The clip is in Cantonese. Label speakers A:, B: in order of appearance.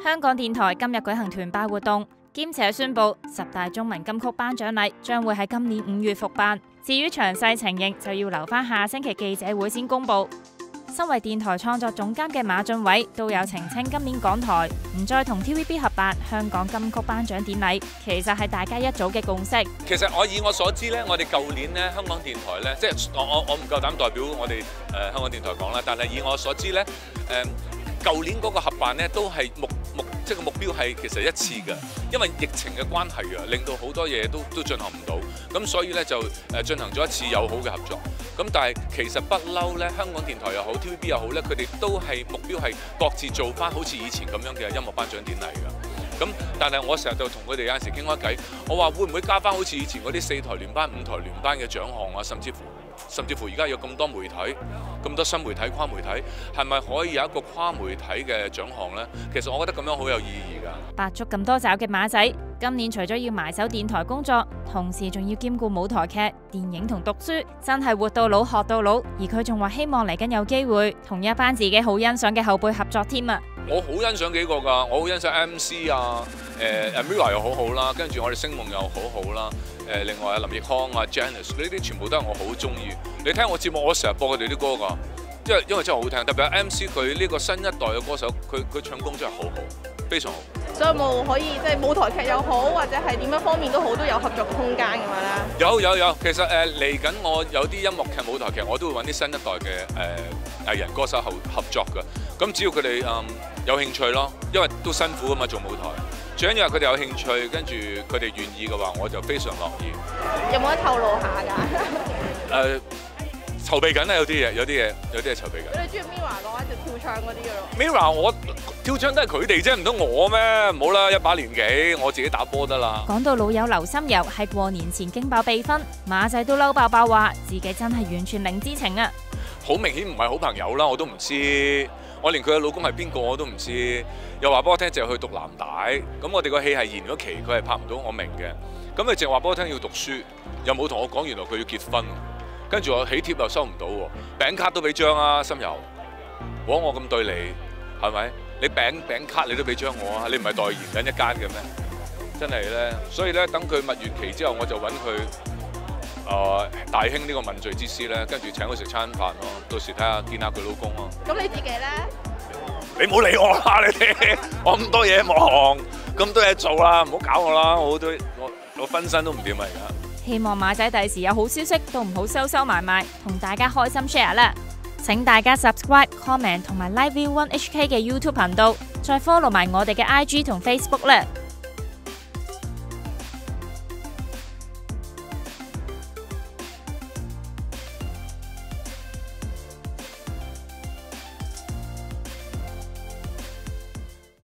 A: 香港電台今日舉行團拜活動，兼且宣布10大中文金曲頒獎禮將會喺今年5月復辦。至於詳細情形就要留返下星期記者會先公佈。身為電台創作總監嘅馬浚偉都有澄清，今年港台唔再同 TVB 合辦香港金曲頒獎典禮，其實係大家一早嘅共識。
B: 其實以我所知咧，我哋舊年咧香港電台咧，即係我唔夠膽代表我哋香港電台講啦，但係以我所知咧，舊年嗰個合辦咧都係即係個目標係其實一次嘅，因為疫情嘅關係啊，令到好多嘢都進行唔到，咁所以咧就進行咗一次友好嘅合作。咁但係其實不嬲咧，香港電台又好 TVB 又好咧，佢哋都係目標係各自做翻好似以前咁樣嘅音樂頒獎典禮㗎。咁但係我成日就同佢哋有陣時傾開偈，我話會唔會加翻好似以前嗰啲4台聯班、5台聯班嘅獎項啊，甚至乎而家有咁多媒體、咁多新媒體、跨媒體，係咪可以有一個跨媒體嘅獎項呢？其實我覺得咁樣好有意義㗎。
A: 百足咁多爪嘅馬仔，今年除咗要埋首電台工作，同時仲要兼顧舞台劇、電影同讀書，真係活到老學到老。而佢仲話希望嚟緊有機會同一班自己好欣賞嘅後輩合作添啊！
B: 我好欣賞幾個㗎，我好欣賞 MC 啊，Mirror 又好好啦，跟住我哋星夢又好好啦，另外林奕匡啊、Janice 呢啲全部都係我好中意。你聽我節目，我成日播佢哋啲歌㗎，因為真係好聽。特別係 MC 佢呢個新一代嘅歌手，佢唱功真係好好，非常好。
C: 所以有冇可以即係舞台劇又好，或者係點樣方面都好，都有合作嘅空間咁樣啦？
B: 有，其實嚟緊我有啲音樂劇、舞台劇，我都會揾啲新一代嘅藝人歌手合作㗎。咁只要佢哋有興趣咯，因為都辛苦㗎嘛做舞台。最緊要係佢哋有興趣，跟住佢哋願意嘅話，我就非常樂意。
C: 有冇得透露下㗎？
B: 籌備緊啦，有啲嘢籌備緊。
C: 你中意 Mirror 嘅話就跳唱嗰啲嘅咯。
B: Mirror 我跳唱都係佢哋啫，唔通我咩？唔好啦，一把年紀，我自己打波得啦。
A: 講到老友劉心悠喺過年前驚爆秘婚，馬仔都嬲爆爆話自己真係完全零知情啊！
B: 好明顯唔係好朋友啦，我都唔知。我連佢嘅老公係邊個我都唔知。又話俾我聽就係去讀藍帶，咁我哋個戲係延咗期，佢係拍唔到，我明嘅。咁佢淨係話俾我聽要讀書，又冇同我講原來佢要結婚。跟住我喜帖又收唔到喎，餅卡都俾張啊，心悠，我咁對你，係咪？你餅卡你都俾張我啊，你唔係代言緊一間嘅咩？真係咧，所以咧等佢蜜月期之後，我就揾佢大興呢個問罪之師咧，跟住請佢食餐飯咯，到時睇下見下佢老公咯。
C: 咁你自己咧？
B: 你唔好理我啦，你哋，我咁多嘢忙，咁多嘢做啦，唔好搞我啦，我分身都唔掂啊而家。
A: 希望馬仔第時有好消息都唔好收埋，同大家開心 share 啦！請大家 subscribe、comment 同埋 Live View One HK 嘅 YouTube 頻道，再 follow 埋我哋嘅IG 同 Facebook 啦！